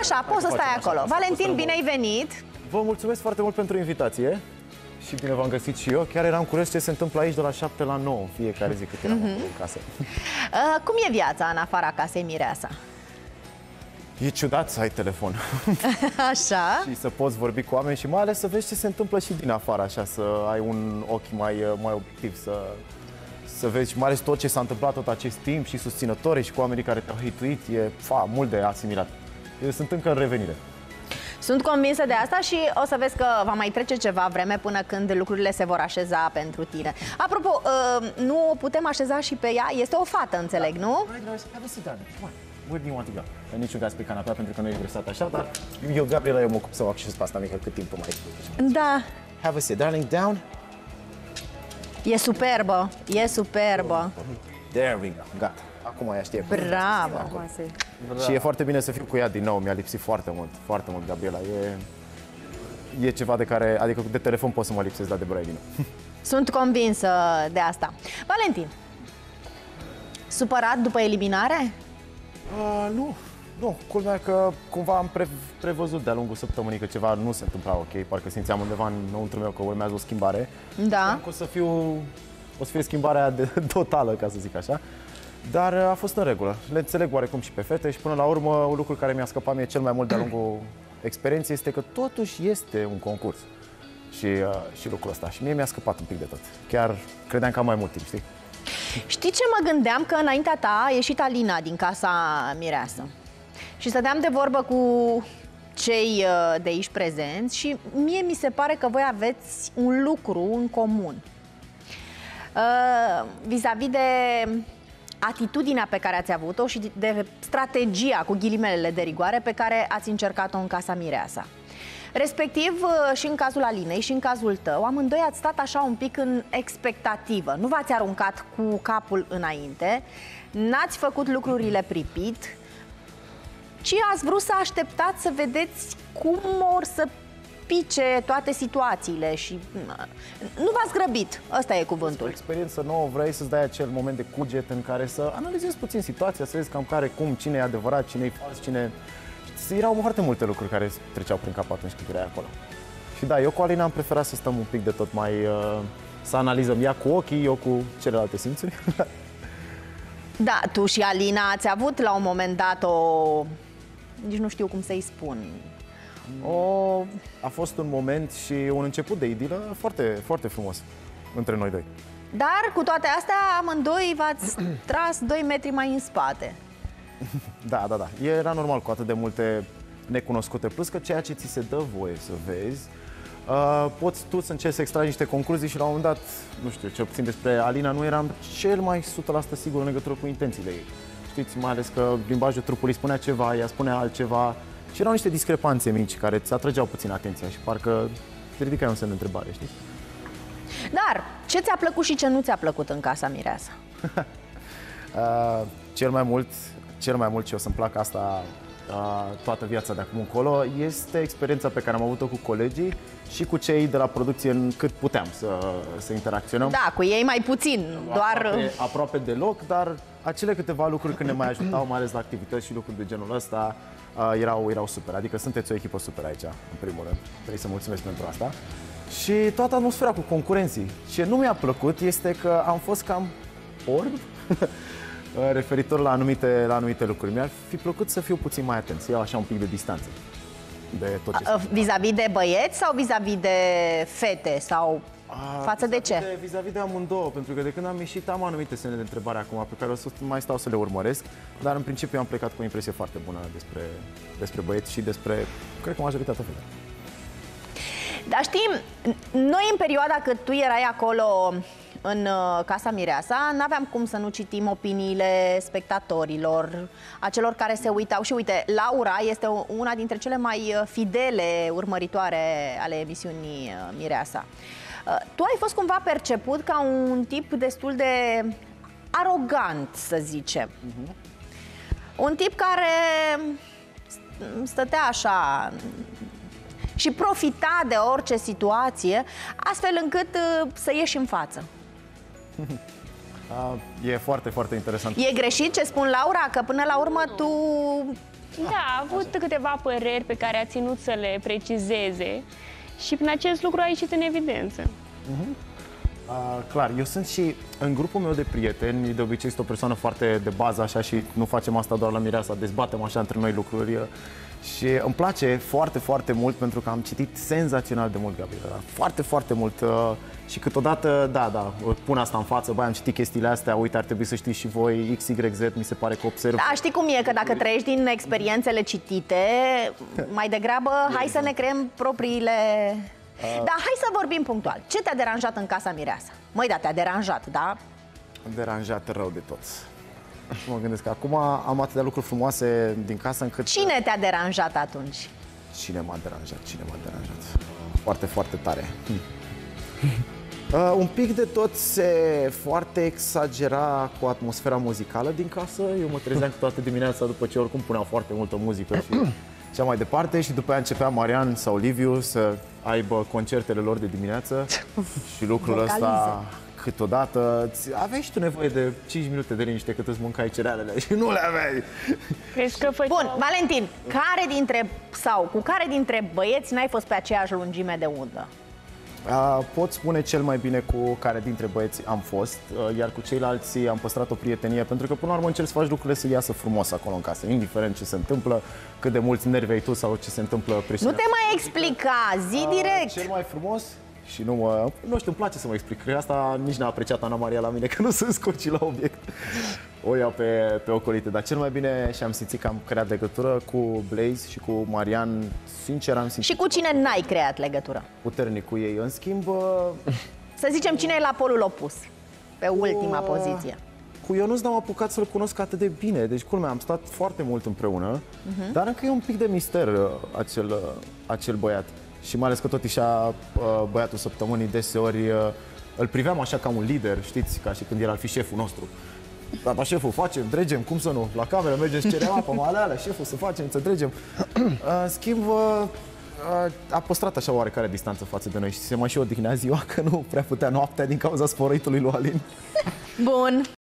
Așa, poți să stai acolo. Valentin, bine ai venit! Vă mulțumesc foarte mult pentru invitație și bine v-am găsit și eu. Chiar eram curios ce se întâmplă aici de la 7 la 9 fiecare zi cât eram în casă. Cum e viața în afara casei Mireasa? E ciudat să ai telefon Așa. și să poți vorbi cu oameni și mai ales să vezi ce se întâmplă și din afară, așa, să ai un ochi mai obiectiv, să vezi mai ales tot ce s-a întâmplat tot acest timp și susținătorii și cu oamenii care te-au hituit. E mult de asimilat. Eu sunt încă în revenire. Sunt convinsă de asta și o să vezi că va mai trece ceva vreme până când lucrurile se vor așeza pentru tine. Apropo, nu o putem așeza și pe ea? Este o fată, înțeleg, nu? Where do you want to go? Niciun caz pe canapea pentru că nu e vresat așa, dar eu, Gabriela, eu mă ocup să fac și pasta mică cât timp mai. Da. Have a seat, darling, down. E superbă, e superbă. There we go, gata. Acum ea știe. Bravo. Și e foarte bine să fiu cu ea din nou, mi-a lipsit foarte mult, Gabriela. E ceva de care, adică de telefon pot să mă lipsesc, dar de băie din nou. Sunt convinsă de asta. Valentin, supărat după eliminare? Nu, culmea că cumva am prevăzut de-a lungul săptămânii că ceva nu se întâmpla ok, parcă simțeam undeva înăuntru meu că urmează o schimbare. Da. O să fie schimbarea totală, ca să zic așa. Dar a fost în regulă. Le înțeleg oarecum și pe fete și până la urmă un lucru care mi-a scăpat mie cel mai mult de-a lungul experienței este că totuși este un concurs. Și lucrul ăsta. Și mie mi-a scăpat un pic de tot. Chiar credeam că am mai mult timp, știi? Știi ce mă gândeam? Că înaintea ta a ieșit Alina din casa Mireasă. Și stăteam de vorbă cu cei de aici prezenți și mie mi se pare că voi aveți un lucru în comun. Vis-a-vis de atitudinea pe care ați avut-o și de strategia, cu ghilimelele de rigoare, pe care ați încercat-o în casa Mireasa. Respectiv, și în cazul Alinei și în cazul tău, amândoi ați stat așa un pic în expectativă. Nu v-ați aruncat cu capul înainte, n-ați făcut lucrurile pripit, ci ați vrut să așteptați să vedeți cum or să pice toate situațiile și nu v-ați grăbit. Ăsta e cuvântul. O experiență nouă, vrei să-ți dai acel moment de cuget în care să analizezi puțin situația, să vezi cam cine e adevărat, cine e fals, cine... Erau foarte multe lucruri care treceau prin cap atunci când erai acolo. Și da, eu cu Alina am preferat să stăm un pic de tot mai... să analizăm ea cu ochii, eu cu celelalte simțuri. Da, tu și Alina ați avut la un moment dat nici nu știu cum să-i spun. A fost un moment și un început de idilă foarte, foarte frumos între noi doi. Dar cu toate astea, amândoi v-ați tras 2 metri mai în spate. Da. Era normal cu atât de multe necunoscute. Plus că ceea ce ți se dă voie să vezi, poți tu să încerci să extragi niște concluzii și la un moment dat, nu știu, cel puțin despre Alina, nu eram cel mai 100% sigur în legătură cu intențiile ei. Știți, mai ales că limbajul trupului spunea ceva, ea spunea altceva și erau niște discrepanțe mici care îți atrăgeau puțin atenția și parcă te ridicai un semn de întrebare, știi? Dar ce ți-a plăcut și ce nu ți-a plăcut în casa Mireasa? Cel mai mult ce o să-mi placă asta toată viața de acum încolo este experiența pe care am avut-o cu colegii și cu cei de la producție cât puteam să interacționăm. Da, cu ei mai puțin, doar... Aproape deloc, dar acele câteva lucruri când ne mai ajutau, mai ales la activități și lucruri de genul ăsta, erau super. Adică sunteți o echipă super aici, în primul rând. Trebuie să mulțumesc pentru asta. Și toată atmosfera cu concurenții. Ce nu mi-a plăcut este că am fost cam orb referitor la anumite lucruri. Mi-ar fi plăcut să fiu puțin mai atent, să iau așa un pic de distanță de tot ce vis-a-vis de băieți sau vis-a-vis de fete? Sau față de ce? Vis-a-vis de amândouă, pentru că de când am ieșit am anumite semne de întrebare acum pe care o să mai stau să le urmăresc, dar în principiu am plecat cu o impresie foarte bună despre băieți și despre, cred că, majoritatea fetelor. Dar știi, noi în perioada cât tu erai acolo în casa Mireasa, n-aveam cum să nu citim opiniile spectatorilor, a celor care se uitau. Și uite, Laura este una dintre cele mai fidele urmăritoare ale emisiunii Mireasa. Tu ai fost cumva perceput ca un tip destul de arogant, să zicem. Un tip care stătea așa și profita de orice situație, astfel încât să ieși în față. E foarte, foarte interesant. E greșit ce spun, Laura? Că până la urmă tu Da, a avut câteva păreri pe care a ținut să le precizeze și prin acest lucru a ieșit în evidență. Clar, eu sunt și în grupul meu de prieteni, de obicei sunt o persoană foarte de bază așa și nu facem asta doar la Mireasa, dezbatem așa între noi lucruri și îmi place foarte, foarte mult pentru că am citit senzațional de mult Gabriela, foarte, foarte mult și câteodată, da, pun asta în față, am citit chestiile astea, uite, ar trebui să știți și voi, XYZ, mi se pare că observ. Da, știi cum e, că dacă trăiești din experiențele citite, mai degrabă hai să ne creăm propriile... Dar hai să vorbim punctual. Ce te-a deranjat în casa Mireasa? Măi, da, te-a deranjat, da? Deranjat rău de tot. Mă gândesc că acum am atâtea lucruri frumoase din casă încât... Cine te-a deranjat atunci? Cine m-a deranjat? Foarte, foarte tare. Un pic de tot se foarte exagera cu atmosfera muzicală din casă. Eu mă trezeam toată dimineața după ce oricum puneau foarte multă muzică și cea mai departe și după aia începea Marian sau Liviu să aibă concertele lor de dimineață și lucrul ăsta câteodată aveai și tu nevoie de 5 minute de liniște cât îți mâncai cerealele și nu le aveai. Crezi că făceau... Bun, Valentin, cu care dintre băieți n-ai fost pe aceeași lungime de undă? Pot spune cel mai bine cu care dintre băieți am fost, iar cu ceilalți am păstrat o prietenie, pentru că până la urmă încerci să faci lucrurile să iasă frumos acolo în casă, indiferent ce se întâmplă, cât de mulți nervi ai tu sau ce se întâmplă presiunea. Nu te mai explica, zi direct! Cel mai frumos și nu știu, îmi place să mă explic, că asta nici n-a apreciat Ana Maria la mine, că nu sunt scoci la obiect. O iau pe ocolite, dar cel mai bine și-am simțit că am creat legătură cu Blaze și cu Marian, sincer am simțit. Și cu cine n-ai creat legătură? Puternic cu ei, în schimb... Să zicem, cine e la polul opus, pe ultima poziție? Cu Ionuț n-am apucat să-l cunosc atât de bine, deci culmea, am stat foarte mult împreună, dar încă e un pic de mister acel băiat. Și mai ales că tot așa băiatul săptămânii deseori îl priveam așa ca un lider, știți, ca și când el ar fi șeful nostru. Dar șeful, facem, dregem, cum să nu? La cameră mergem, cerem apă, malealea, șeful, să facem, să dregem. În schimb, a păstrat așa oarecare distanță față de noi și se mai și odihnea ziua, că nu prea putea noaptea din cauza sporăitului lui Alin. Bun.